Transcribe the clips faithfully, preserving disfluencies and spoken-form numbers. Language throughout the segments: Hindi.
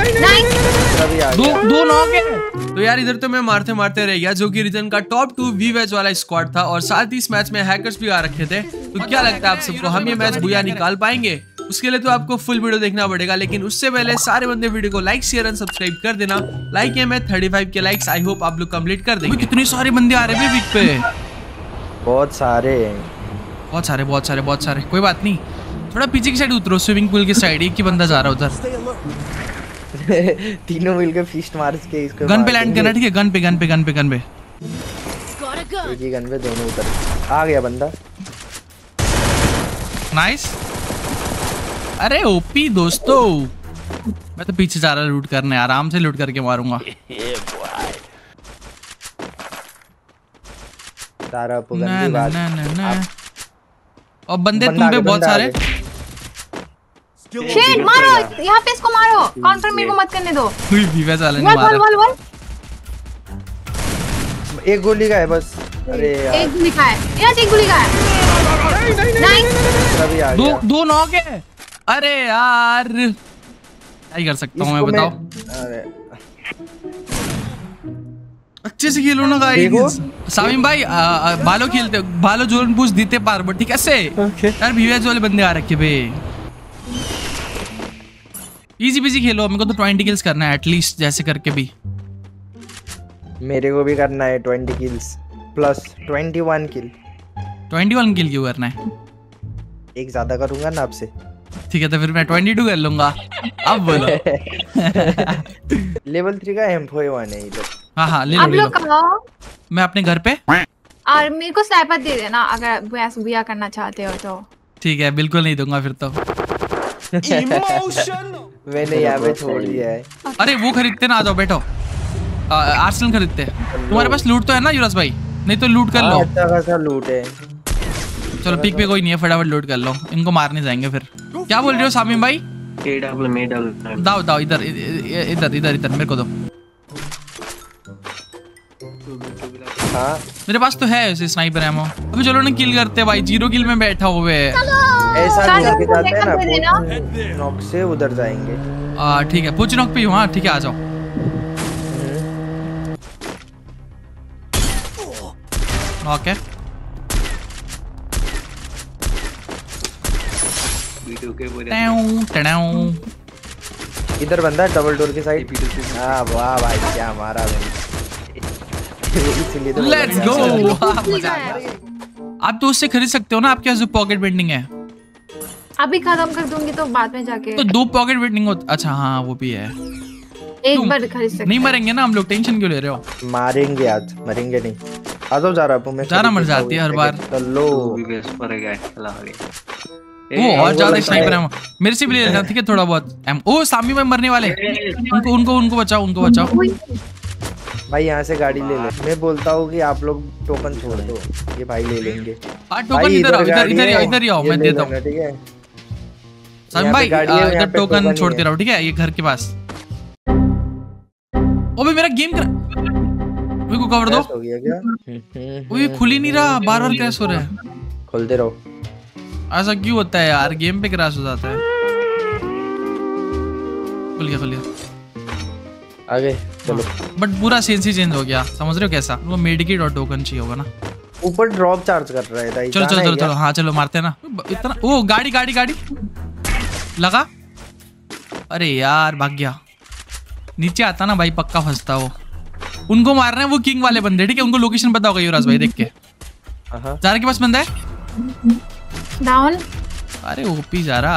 दो दो नॉक है। तो यार इधर तो मैं मारते मारते रह गया, जो कि रीजन का टॉप टू वी वेज वाला स्क्वाड था और साथ ही इस मैच में हैकर्स भी आ रखे थे। तो क्या लगता है आप सबको, हम ये मैच बुया निकाल पाएंगे? उसके लिए तो आपको फुल वीडियो देखना पड़ेगा, लेकिन उससे पहले सारे बंदे वीडियो को लाइक शेयर एंड सब्सक्राइब कर देना। लाइक है मैं पैंतीस के लाइक्स, आई होप आप लोग कंप्लीट कर देंगे। कितने सारे बंदे आ रहे हैं वीक पे, बहुत सारे बहुत सारे बहुत सारे बहुत सारे। कोई बात नहीं, थोड़ा पीछे की साइड उतरो, स्विमिंग पूल की साइड। एक ही बंदा जा रहा है उधर। तीनों मिलकर फिस्ट मार के इसको गन पे लैंड करना, ठीक है? गन पे गन पे गन पे गन पे एक ही गन पे दोनों उतर। आ गया बंदा, नाइस। अरे ओपी दोस्तों, मैं तो पीछे जा रहा लूट करने, आराम से लूट करके मारूंगा। तारा ना, ना, ना, ना, ना। और बंदे तुम पे बहुत सारे। शेट मारो, यहाँ पे इसको मारो, काउंटर मेरे को मत करने दो। कोई भी वैसा नहीं मार रहा। वॉल वॉल एक गोली का है बस। अरे यार एक गोली का है, यहाँ एक गोली का है। नाइस, दो दो नॉक है। अरे यार क्या ही कर सकता हूँ मैं, बताओ। अरे अच्छे से खेलो ना गाइस। सामिम भाई आ, आ, बालो खेलते, बालो जोरन पूछ दीते पार बट ठीक है से यार। वीवेज वाले बंदे आ रखे बे, इजी बिजी खेलो। मेरे को तो ट्वेंटी किल्स करना है एटलीस्ट, जैसे करके भी। मेरे को भी करना है twenty kills plus twenty one kill. Twenty one kill क्यों करना है? एक ज्यादा करूंगा ना आपसे। ठीक है तो फिर मैं बाईस कर लूंगा। अब बोलो। लेवल थ्री का एम फोर वन है इधर। हाँ हाँ ले लो, आप ले लो। लोग कहाँ? मैं अपने घर पे। और मेरे को स्नाइपर दे देना अगर बुया बुया करना चाहते हो तो। ठीक है, बिल्कुल नहीं दूंगा फिर तो। मैंने यहाँ पे छोड़ दिया है। अरे वो खरीदते ना, आ जाओ बैठो। आर्सेनल खरीदते। तुम्हारे पास लूट तो है ना युवराज भाई? नहीं तो लूट कर लो। अच्छा खासा लूट है। चलो पिक पे कोई नहीं है, फटाफट लूट कर लो। इनको मारने जाएंगे फिर। क्या बोल रहे हो सामिम भाई? दाओ दाओ, इधर इधर इधर इधर मेरे को दो। हाँ मेरे पास तो है ऐसे स्नाइपर एमो। अभी चलो ना किल करते भाई, जीरो किल में बैठा हुए है। ऐसा करके जाते हैं ना, नॉक से उधर जाएंगे। आ ठीक है, पूछ नॉक पे हूँ। हाँ ठीक है, आ जाओ। नॉक है। इधर बंदा डबल डोर की साइड। हाँ वाह भाई, क्या मारा मैंने। Let's go. आप तो उससे खरीद सकते हो ना, आपके पास जो पॉकेट बेंडिंग है। अभी खत्म कर दूंगी तो बाद में जाके। तो दो पॉकेट बेंडिंग हो। अच्छा हाँ वो भी है। एक बार खरीद सकते। नहीं मरेंगे ना हम लोग, टेंशन क्यों ले रहे हो? मारेंगे आज, मरेंगे नहीं। आ जाओ जा रहा हूं मैं। जाना मर जाती है हर बार। चलो वो और ज्यादा स्नाइपर है, मेरे से भी ले लेना ठीक है थोड़ा बहुत एम। ओ सामी में मरने वाले, उनको उनको उनको बचाओ, उनको बचाओ भाई। यहाँ से गाड़ी ले ले। मैं बोलता हूँ कि आप लोग टोकन छोड़ दो, ये भाई ले लेंगे। हाँ टोकन इधर आओ, इधर इधर इधर ही आओ, मैं देता हूँ। ठीक है सामी भाई इधर टोकन छोड़ दे रहा हूँ, ठीक है? ये घर के पास। ओ भाई मेरा गेम कर, मेरे को कवर दो। हो गया क्या? वो ये खुल ही नहीं रहा, बार बार क्रैश हो रहा है। खोलते रहो। ऐसा क्यों होता है यार, गेम पे क्रैश हो जाता है। खुल गया खुल गया। आगे चलो। बट पूरा सेंस ही चेंज हो गया, समझ रहे हो कैसा? वो मेडिकेट और टोकन चाहिए होगा ना। ऊपर ड्रॉप चार्ज कर रहा है। चलो चलो चलो चलो, हाँ चलो मारते हैं ना। इतना ओ गाड़ी गाड़ी गाड़ी लगा। अरे यार भाग गया। नीचे आता ना भाई पक्का फंसता वो। उनको मार रहे हैं वो किंग वाले बंदे, ठीक है? उनको लोकेशन पता होगा युवराज भाई, देख के। जारा के पास बंदा है डाउन। अरे ओपी जारा।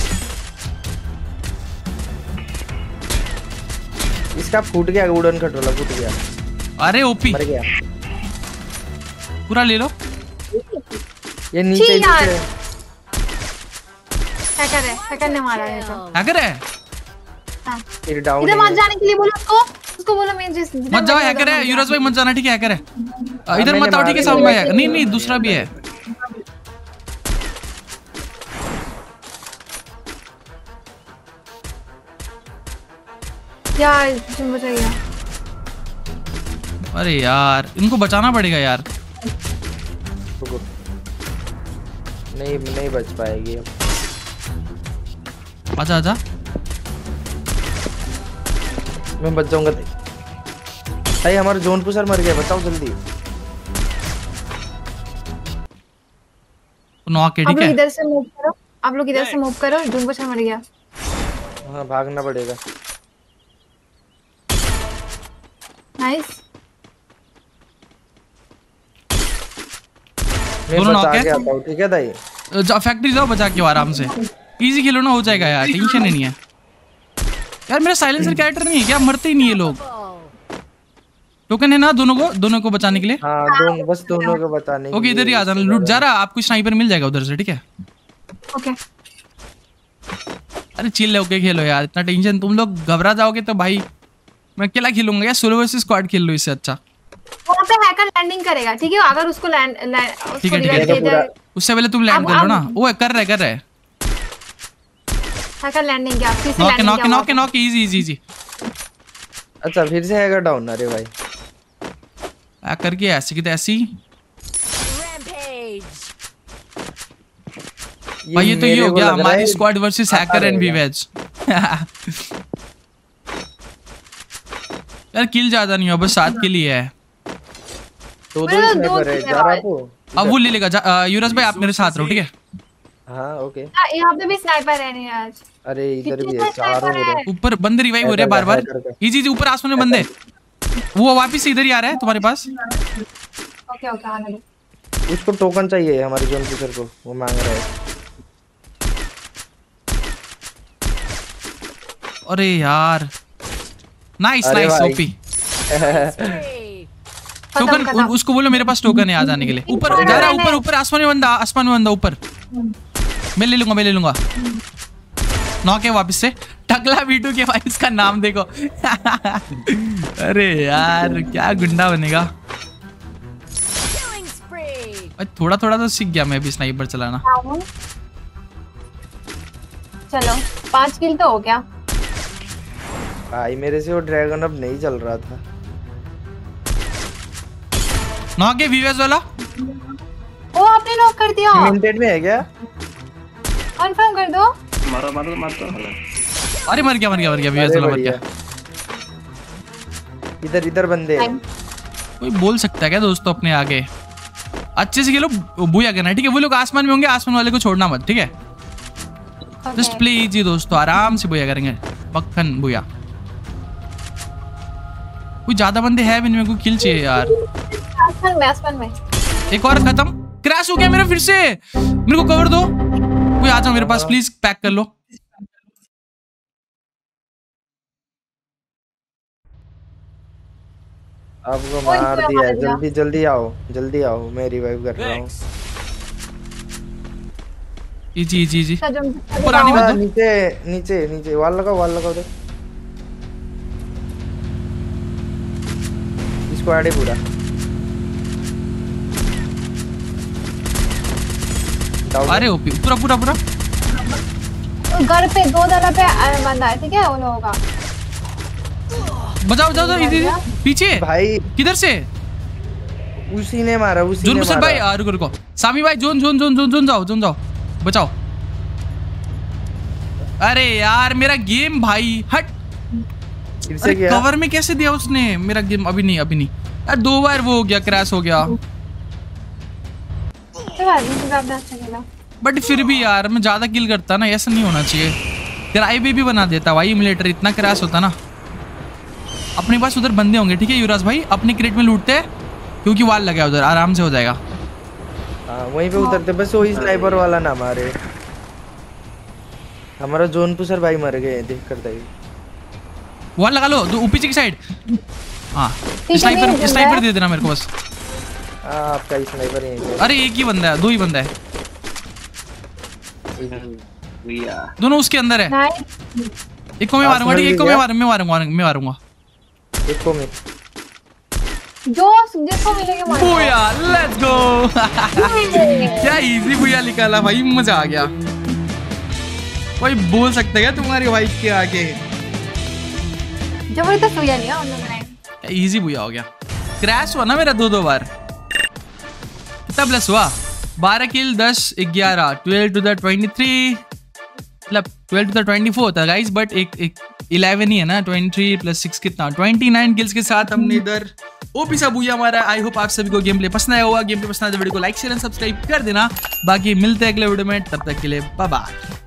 इसका फूट गया, वुडन कंट्रोलर फूट गया। अरे ओपी मर गया। पूरा ले लो। ये नीचे नीचे हैकर है, हैकर ने मारा है। तो हैकर है। हां फिर डाउन। इधर मत जाने के लिए बोलो उसको, उसको बोलो मैं जिस मत जाओ, हैकर है युवराज भाई, मत जाना ठीक है? हैकर है इधर मत आओ, ठीक है? सामने भाई है। नहीं नहीं दूसरा भी है। यार तुम बताइए। अरे यार इनको बचाना पड़ेगा यार। नहीं नहीं बच पाएगी अब। आजा आजा। मैं बच जाऊंगा भाई। हमारा जोन पुशर मर गया, बचाओ जल्दी। नॉक है, आप ठीक लोग है। इधर से मूव करो, आप लोग इधर से मूव करो, जोन पुशर मर गया। हाँ भागना पड़ेगा। नाइस। मैं दोनों बचा knock है? के आता हूँ, ठीक है दाई। जा फैक्ट्री जाओ, बचा के आओ आराम से। इजी खेलो ना, हो जाएगा यार, टेंशन ही नहीं है। यार मेरा साइलेंसर कैरेक्टर नहीं है क्या? मरते ही नहीं है लोग। टोकन है ना दोनों को, दोनों को बचाने के लिए। हाँ दोनों, बस दोनों को बताने के ओके इधर ही लिए। आ जाना, लूट जा रहा, आपको स्नाइपर मिल जाएगा उधर से, ठीक है। ओके अरे चिल होके खेलो यार, इतना टेंशन, तुम लोग घबरा जाओगे तो भाई मैं अकेला खेलूंगा यार। सोलो वर्सेस स्क्वाड खेल लो इससे अच्छा। वहाँ पे हैकर लैंडिंग करेगा, ठीक है। अगर उसको लैंड ठीक है ठीक है, इधर उससे पहले तुम लैंड अब- कर लो ना। अब- वो कर रहे कर रहे हैकर लैंडिंग किया, फिर से नॉक लैंडिंग नॉक किया knock knock, easy easy easy. अच्छा फिर से हैकर डाउन। अरे भाई आ, करके ऐसे की तैसी। भाई ये तो ये मेरे हो को गया लग रहा हमारी है स्क्वाड वर्सेस आता हैकर एंड रहेगा। वीवेज। यार किल ज्यादा नहीं हो, बस सात के लिए है। दो दो मेरा दो स्नाइपर है, किल है जा रहा भाई। को। अब वो ले लेगा जा- अ, युवराज भाई आप मेरे साथ रहो, ठीक है। हाँ ओके। हाँ, यहाँ पे भी स्नाइपर है नहीं आज। अरे इधर भी कितने है, चारों स्नाइपर मेरे। है? ऊपर बंदे रिवाइव हो रहे हैं बार बार। हैकर का। इजी इजी, ऊपर आसमान में बंदे। वो वापिस से इधर ही आ रहा है तुम्हारे पास। ओके ओके आने दो। उसको टोकन चाहिए हमारे जोन पुशर को, वो मांग रहा है। अरे यार नाइस अरे नाइस भाई। ओपी। खत्म, टोकन खत्म। उसको बोलो मेरे पास टोकन है आ जाने के लिए। ऊपर ऊपर जा रहा है, है। ऊपर ऊपर आसमान में बंदा, आसमान में बंदा ऊपर। मैं ले लूंगा मैं ले लूंगा। नॉक है वापस से। टकला बीटू के भाई इसका नाम देखो। अरे यार क्या गुंडा बनेगा भाई। थोड़ा थोड़ा तो सीख गया मैं भी स्नाइपर चलाना। आऊं? चलो पांच किल तो हो गया। भाई मेरे से वो ड्रैगन अब नहीं चल रहा था। नॉक है वीवेज वाला। ओ आपने नॉक कर दिया। लिमिटेड में है क्या? कंफर्म कर दो। मारो मारो मारो। अरे मर गया मर गया मर गया वीवेज अरे वाला मर बढ़िया। गया। इधर इधर बंदे हैं। कोई बोल सकता है क्या दोस्तों अपने आगे? अच्छे से खेलो, बुया करना है ठीक है। वो लोग आसमान में होंगे, आसमान वाले को छोड़ना मत, ठीक है। जस्ट प्ले इजी दोस्तों, आराम से बुया करेंगे, मक्खन बुया। कोई ज्यादा बंदे हैं भी नहीं, मेरे को किल चाहिए यार। आसमान में, आसमान में। एक और खत्म। क्रैश हो गया मेरा फिर से। मेरे को कवर दो, कोई आ जाओ मेरे पास प्लीज, पैक कर लो। आपको कोई मार कोई दिया है, मार दिया। जल्दी जल्दी आओ जल्दी आओ, मैं रिवाइव कर रहा हूँ। Easy easy easy. अच्छा, जो- ऊपर आने मत हाँ, दो। नीचे नीचे नीचे वाल लगाओ वाल लगाओ। देख स्क्वाड है पूरा। डाउन। अरे ओपी पूरा पूरा पूरा। तो घर पे दो जगह पे अ, बंदा है, ठीक है। उन लोगों का बजाओ बजाओ बजाओ, इजी इजी। पीछे भाई किधर से? उसी ने मारा, उसी जोन ने मुसर मारा। भाई आ, रुको रुको। सामी भाई zone zone zone zone zone जाओ जोन जाओ, बचाओ। अरे यार मेरा गेम भाई हट। फिर से अरे गया। कवर में कैसे दिया उसने मेरा गेम? अभी नहीं अभी नहीं यार, दो बार वो हो गया, क्रैश हो गया। चलो आदमी का अपना अच्छा खेला। बट फिर भी यार मैं ज्यादा किल करता ना, ऐसा नहीं होना चाहिए। क्राई भी, भी बना देता भाई इमुलेटर, इतना क्रैश होता ना। अपने पास उधर बंदे होंगे ठीक है युवराज भाई, अपने क्रेट में लूटते हैं क्योंकि वाल लगा है उधर, आराम से हो जाएगा। हाँ वहीं पे उतरते, बस वही स्नाइपर वाला ना मारे। हमारा जोन पुशर भाई मर गए देख कर दे। वाल लगा लो दो पीछे की साइड। हाँ नहीं स्नाइपर जिंदा स्नाइपर है। दे देना मेरे को बस। हाँ आपका स्नाइपर ही है। अरे एक ही बंदा है, दो ही बंदा है, दोनों उसके अंदर है। नाइस। एक को मैं मारूंगा ठीक है, एक को मैं गया। मारूंगा मैं मारूंगा मैं मारूंगा। देखो मैं जो जिसको मिलेगा मार दो। Booyah let's go. क्या इजी बुया निकाला भाई, मजा आ गया। कोई बोल सकता है क्या तुम्हारे भाई के आगे? जबरदस्त हुआ नहीं है उन लोगों ने। इजी बुया हो गया। क्रैश हुआ ना मेरा दो दो बार। कितना प्लस हुआ? बारह किल, दस, ग्यारह, twelve to the twenty three, मतलब ट्वेल्व तो ट्वेंटी फोर होता है गाइस, बट एक एक इलेवन ही है ना, ट्वेंटी थ्री प्लस सिक्स कितना, ट्वेंटी नाइन किल्स के साथ हमने इधर ओपी सा बुया हमारा। आई होप आप सभी को गेम प्ले पसंद आया होगा। गेम प्ले पसंद आया तो वीडियो को लाइक शेयर एंड सब्सक्राइब कर देना। बाकी मिलते हैं अगले वीडियो में, तब तक के लिए बाय बाय।